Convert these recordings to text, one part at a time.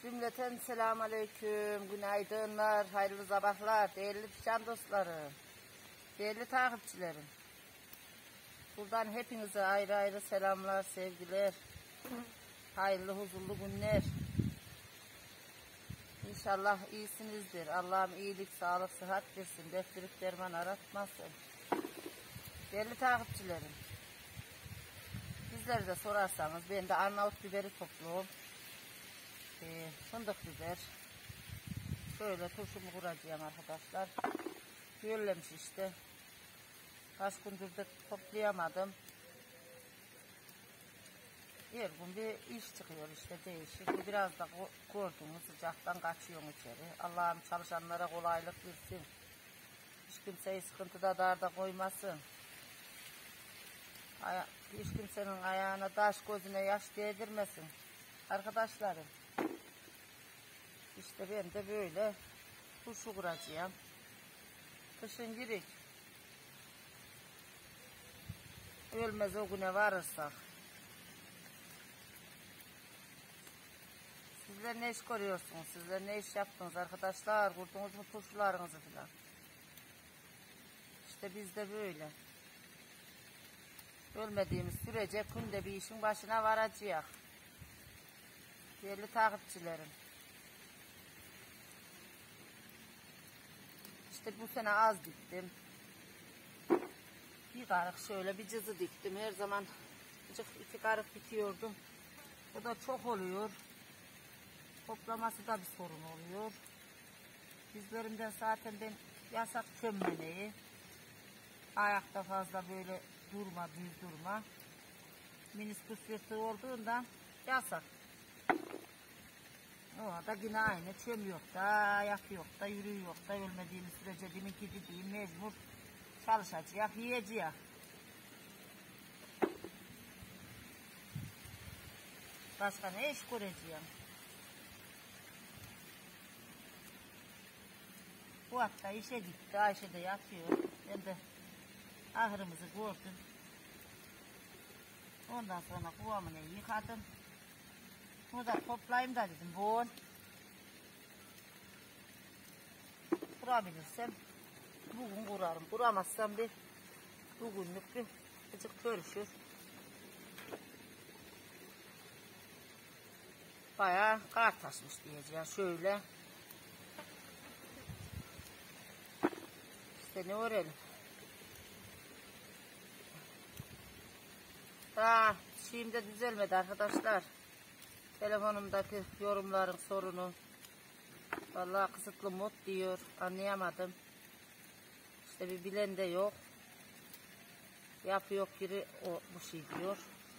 Cümleten selamünaleyküm, günaydınlar, hayırlı sabahlar, değerli can dostlarım, değerli takipçilerim. Buradan hepinize ayrı ayrı selamlar, sevgiler, hayırlı huzurlu günler. İnşallah iyisinizdir. Allah'ım iyilik, sağlık, sıhhat versin, defterik derman aratmasın. Değerli takipçilerim, bizleri de sorarsanız ben de Arnavut biberi topluyorum. Fındık biber. Şöyle turşumu kuracağım arkadaşlar. Yöllemiş işte. Kaç gündür de toplayamadım. Her gün bir iş çıkıyor işte, değişik. Biraz da gördüğünüz sıcaktan kaçıyorum içeri. Allah'ım çalışanlara kolaylık versin. Hiç kimseyi sıkıntıda darda koymasın. Hiç kimsenin ayağına taş, gözüne yaş değdirmesin. Arkadaşlarım. İşte ben de böyle turşu kuracağım. Kışın girik. Ölmez o güne varırsak. Sizler ne iş görüyorsunuz? Sizler ne iş yaptınız arkadaşlar? Kurdunuz mu turşularınızı falan? İşte biz de böyle. Ölmediğimiz sürece günde bir işin başına varacağız. Değerli takipçilerim. İşte bu sene az diktim. Bir karık şöyle bir cızı diktim. Her zaman iki karık dikiyordum. O da çok oluyor. Toplaması da bir sorun oluyor. Bizlerimden zaten ben yasak çömmeneyi. Ayakta fazla böyle durma, düz durma. Minisküs yırtığı olduğundan yasak. O da yine aynı. Çöm yok da, ayak yok da, yürü yok da, ölmediğimiz sürece deminki dediğim mecbur çalışacağız, yiyeceğiz. Başka ne iş göreceğim? Bu hafta işe gitti, Ayşe de yatıyor. Ben de ahırımızı gördüm. Ondan sonra kuvamını yıkadım. Bunu da toplayayım da dedim. Bon. Kurabilirsem bugün kurarım. Kuramazsam bir bugünlük bir azıcık görüşür. Bayağı kar taşmış diyeceğim. Şöyle. İşte ne öğrenelim. Daha şeyimde düzelmedi arkadaşlar. Telefonumdaki yorumların sorunu. Vallahi kısıtlı mod diyor. Anlayamadım. İşte bir bilen de yok. Yapıyor biri o bu şey diyor.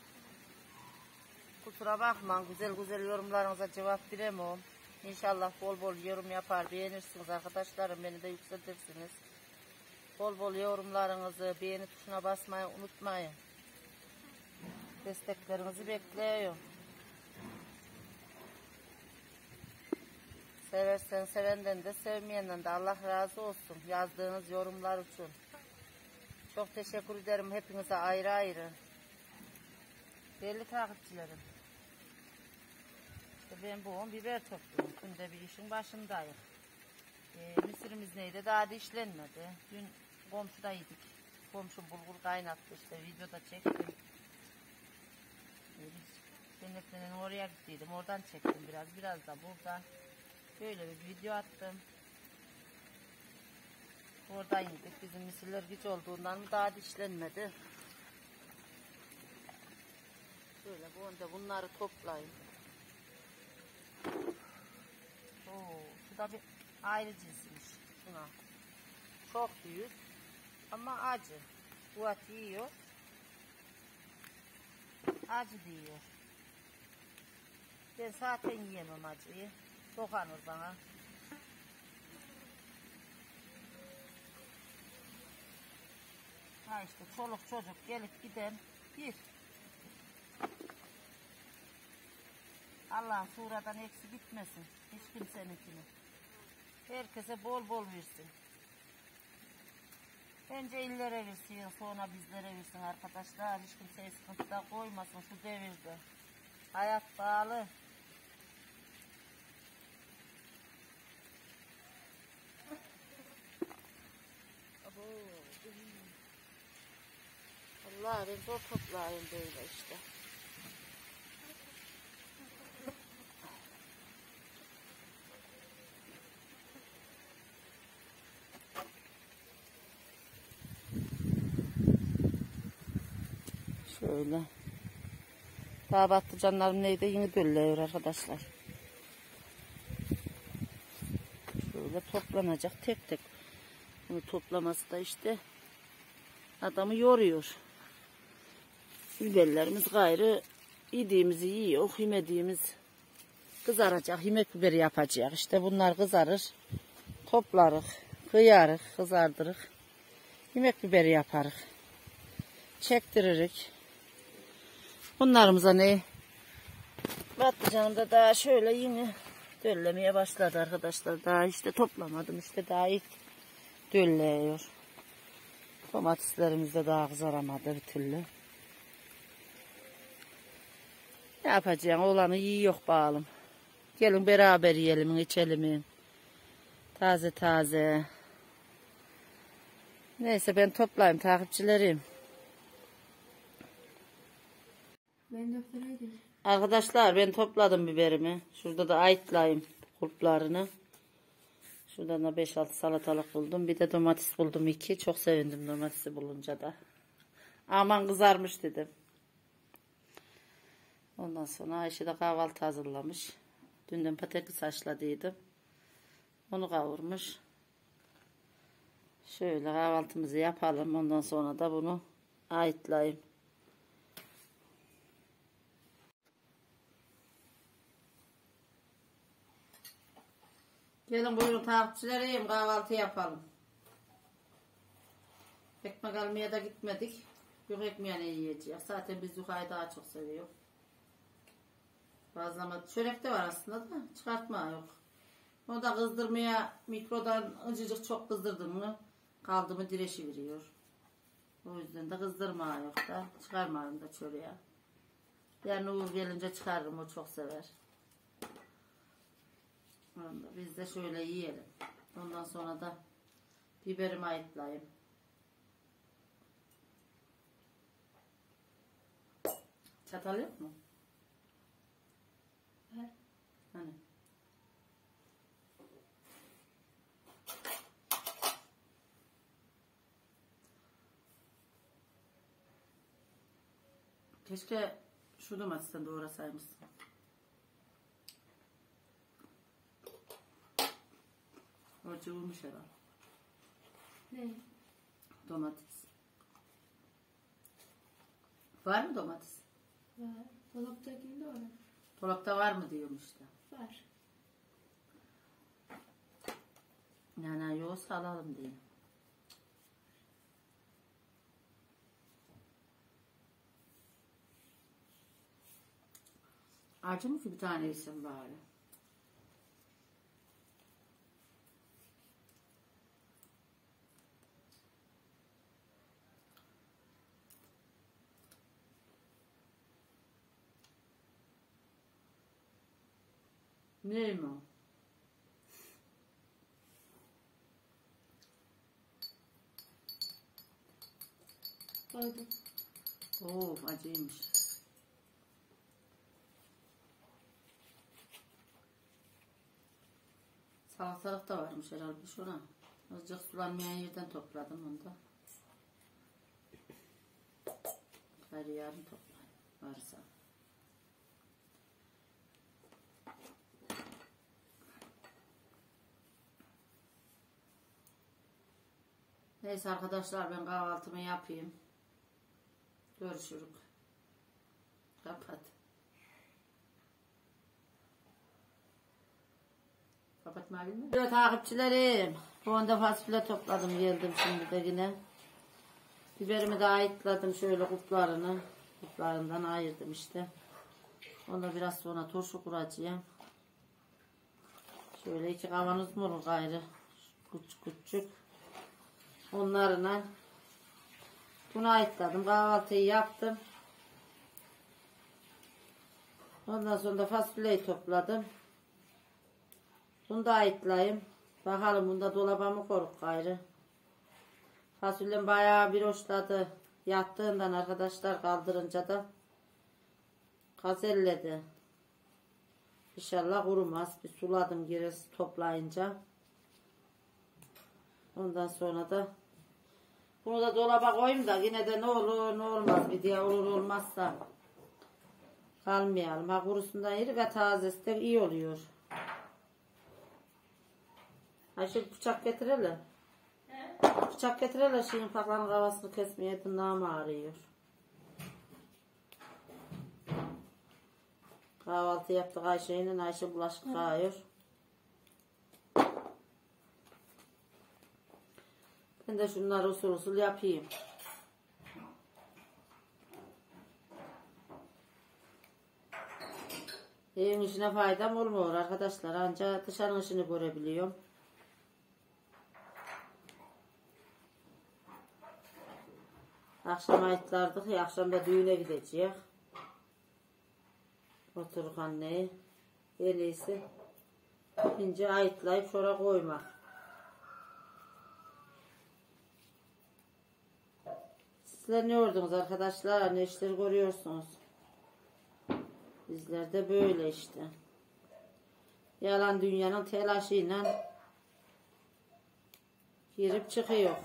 Kusura bakmayın, güzel güzel yorumlarınıza cevap veremem. İnşallah bol bol yorum yapar, beğenirsiniz arkadaşlarım, beni de yükseltirsiniz. Bol bol yorumlarınızı, beğeni tuşuna basmayı unutmayın. Desteklerinizi bekliyorum. Seversen sevenden de sevmeyenden de Allah razı olsun yazdığınız yorumlar için. Çok teşekkür ederim hepinize ayrı ayrı. Değerli takipçilerim. İşte ben bu biber topluyorum. Günde bir işin başındayım. Mısırımız neydi? Daha da işlenmedi. Dün komşuda yedik. Komşum bulgur kaynattı işte. Videoda çektim. Cennetlerin oraya gittiydim. Oradan çektim biraz. Biraz da burada. Böyle bir video attım. Oradan yedik. Bizim mısırlar güç olduğundan mı daha da işlenmedi. Şöyle bu önce bunları toplayayım. Oo, şu da bir ayrı cinsmiş. Şuna. Çok büyük. Ama acı. Bu at yiyor. Acı diyor. Ben zaten yiyemem acıyı. Dokanır bana. Ha işte çoluk çocuk gelip giden bir. Allah suradan eksi bitmesin. Hiç kimseninkini. Herkese bol bol versin. Önce illere versin, sonra bizlere versin arkadaşlar. Hiç kimseyi sıkıntıda koymasın şu devirde. Hayat pahalı. Toplayın, zor toplayın böyle işte. Şöyle. Daha patlıcanlarım neydi? Yine döllüyor arkadaşlar. Şöyle toplanacak tek tek. Bunu toplaması da işte adamı yoruyor. Biberlerimiz gayrı yediğimizi yiyor. Yemediğimiz kızaracak. Yemek biberi yapacak. İşte bunlar kızarır. Toplarız. Kıyarız. Kızardırız. Yemek biberi yaparız. Çektiririk. Bunlarımıza ne? Patlıcanım da daha şöyle yine döllemeye başladı arkadaşlar. Daha işte toplamadım. İşte daha ilk dölleyiyor. Domateslerimiz de daha kızaramadı bir türlü. Ne yapacağım? Olanı yiyor bağlım. Gelin beraber yiyelim, içelim. Taze taze. Neyse ben toplayayım takipçilerim. Ben doktora gidiyorum. Arkadaşlar ben topladım biberimi. Şurada da ayıtlayayım kulplarını. Şuradan da 5-6 salatalık buldum. Bir de domates buldum 2. Çok sevindim domatesi bulunca da. Aman kızarmış dedim. Ondan sonra Ayşe de kahvaltı hazırlamış. Dünden patates haşladıydım. Onu kavurmuş. Şöyle kahvaltımızı yapalım. Ondan sonra da bunu ayıtlayayım. Gelin buyurun takipçilerim, kahvaltı yapalım. Ekmek almaya da gitmedik. Yok ekmeğini yiyeceğiz. Zaten biz yukarıyı daha çok seviyoruz. Bazlama çörek de var aslında da çıkartma yok. Onu da kızdırmaya mikrodan acıcık çok kızdırdım mı kaldı mı direşi veriyor. O yüzden de kızdırma yok da çıkarmayayım da çöreğe. Yarın Uğur gelince çıkarırım, o çok sever. Biz de şöyle yiyelim. Ondan sonra da biberimi ayıtlayayım. Çatal yok mu? Var. Hani? Keşke şu domatesten doğrasaymışsın. O cıvılmış herhalde. Ne? Domates. Var mı domates? Var. Dolaptakinde var. Dolapta var mı diyorum işte. Var. Yani yoksa alalım diye. Acı mı ki bir tane yesin bari? Neyim o? Koydum. Oo, acıymış. Salatalık da varmış herhalde şuna. Azıcık sulanmayan yerden topladım onu da. Gayrı yarın toplayayım varsa. Neyse arkadaşlar ben kahvaltımı yapayım. Görüşürüz. Kapat. Kapatmayı bilmiyorum. Evet takipçilerim. Bu anda fasulye topladım geldim şimdi de yine. Biberimi de ayıtladım şöyle kuplarını. Kuplarından ayırdım işte. Onu biraz sonra turşu kuracağım. Şöyle 2 kavanoz mu olur gayrı. Küçük küçük. Onlarla bunu ayıtladım. Kahvaltıyı yaptım. Ondan sonra da fasulyeyi topladım. Bunu da ayıtlayayım. Bakalım bunda dolaba mı koruk gayrı. Fasulyem bayağı bir hoşladı. yattığından arkadaşlar kaldırınca da gazelledi. İnşallah kurumaz. Bir suladım geri toplayınca. Ondan sonra da bunu da dolaba koyayım da yine de ne olur ne olmaz bir diye olur olmazsa kalmayalım. Ha kurusundan yeri ve tazesi de iyi oluyor. Ayşe bıçak getirelim. Bıçak getirelim şeyin paklanın kafasını kesmeye tırnağım ağrıyor. Kahvaltı yaptık Ayşe'yle. Ayşe bulaşık yıkıyor. Ben de şunları usul usul yapayım. Evin işine faydam olmuyor arkadaşlar. Ancak dışarının işini görebiliyorum. Akşam ayıtlardık ya. Akşam da düğüne gideceğiz. Oturuk anneyi. En iyisi ince ayıtlayıp şora koymak. Sizler ne gördünüz arkadaşlar? Ne işler görüyorsunuz? Bizler de böyle işte. Yalan dünyanın telaşıyla girip çıkıyor.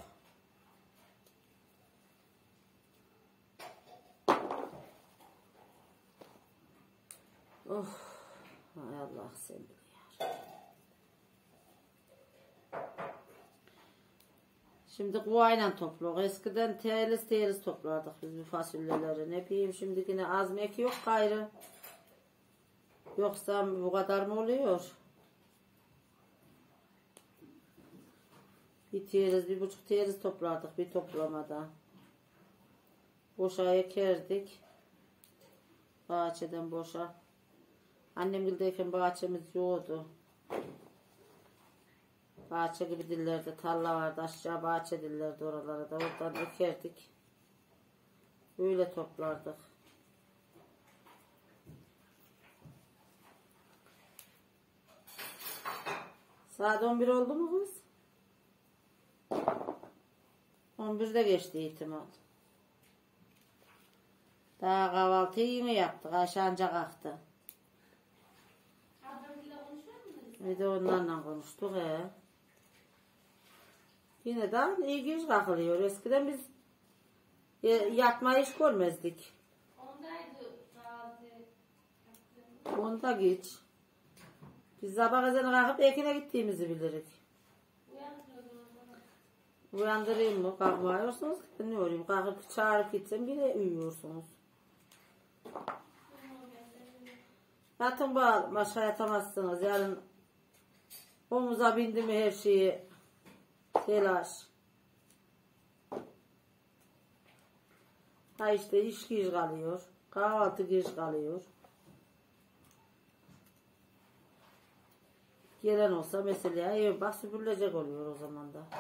Of. Hay Allah sen bilir. Şimdi kuvayla topluyoruz. Eskiden teliz toplardık biz bu fasulyeleri. Ne bileyim şimdi yine az mek yok gayrı. Yoksa bu kadar mı oluyor? Bir buçuk teliz toplardık bir toplamada. Boşa ekerdik. Bahçeden boşa. Annem gildeyken bahçemiz yoktu. Bahçe gibi dillerde tarla vardı. Aşağı bahçe dillerdi oralara da. Oradan ekerdik. Öyle toplardık. Saat 11 oldu mu kız? 11'de geçti ihtimal. Daha kahvaltıyı yine yaptık. Ayşe anca kalktı. Bir de onlarla konuştuk Yine de iyi geç kalkılıyor. Eskiden biz yatmayı hiç görmezdik. Onda geç. Biz sabah ezanı kalkıp ekine gittiğimizi bilirik. Uyandırayım mı? Kalkmıyorsunuz. Ne olayım? Kalkıp çağırıp gitsem yine uyuyorsunuz. Yatın bağlı. Başka yatamazsınız. Yarın omuza bindi mi her şeyi telaş. Ha işte iş geç kalıyor. Kahvaltı geç kalıyor. Gelen olsa mesela ev bak süpürülecek oluyor o zaman da.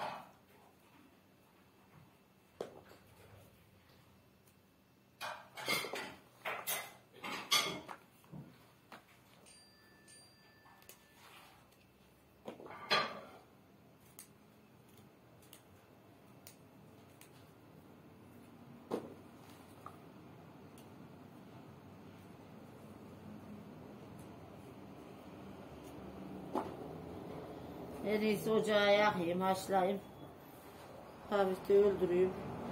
En iyisi ocağı yakayım, haşlayayım. Hafif de öldüreyim.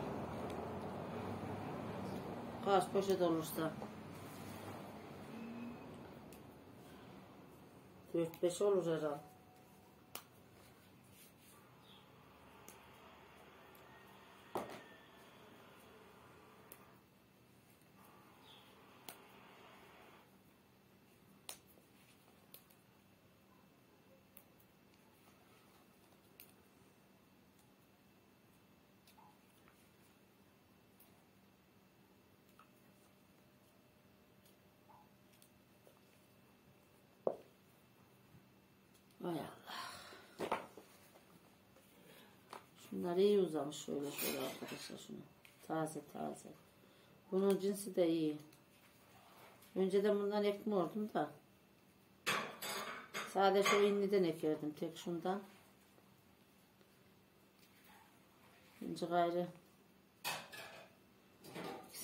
Kaç poşet olursa. 4-5 olur herhalde. Hay Allah. Şunlar iyi uzamış şöyle arkadaşlar şunu. Taze. Bunun cinsi de iyi. Önceden bundan ekmiyordum da. Sadece şu inniden ekerdim tek şundan. Şimdi gayrı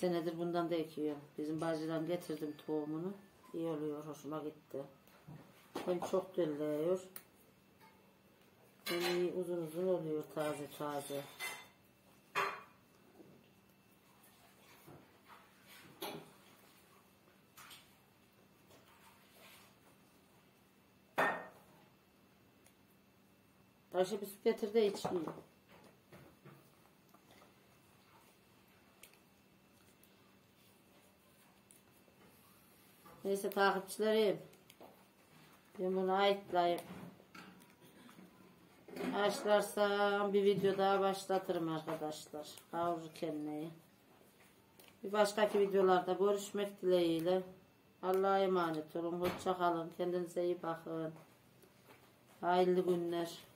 senedir bundan da ekiyorum. Bizim bacıdan getirdim tohumunu. İyi oluyor, hoşuma gitti. Hem çok dölleyiyor. Hem iyi uzun uzun oluyor, taze taze. Ayşe bir su getir de içeyim. Neyse takipçilerim. Ben bunu ayıtlayıp haşlarsam bir video daha başlatırım arkadaşlar. Kavururken neyi. Bir başkaki videolarda görüşmek dileğiyle. Allah'a emanet olun. Hoşça kalın. Kendinize iyi bakın. Hayırlı günler.